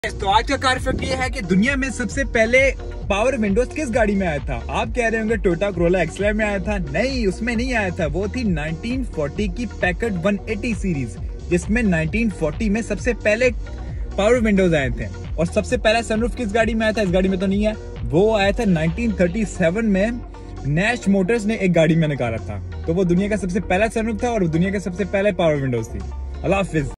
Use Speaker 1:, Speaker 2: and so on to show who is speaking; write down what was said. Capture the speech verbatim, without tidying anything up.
Speaker 1: तो आज का कार फैक्ट ये है कि दुनिया में सबसे पहले पावर विंडोज किस गाड़ी में आया था। आप कह रहे होंगे टोयोटा कोरोला एक्सएलआर में आया था। नहीं, उसमें नहीं आया था। वो थी नाइनटीन फोर्टी की पैकर्ड वन एटी सीरीज, जिसमें नाइनटीन फोर्टी में सबसे पहले पावर विंडोज आए थे। और सबसे पहला सनरूफ किस गाड़ी में आया था? इस गाड़ी में तो नहीं है। वो आया था नाइनटीन थर्टी सेवन में नैश मोटर्स ने एक गाड़ी में निकाला था। तो वो दुनिया का सबसे पहला सनरूफ था और दुनिया का सबसे पहले पावर विंडोज थी। अल्लाह हाफिज।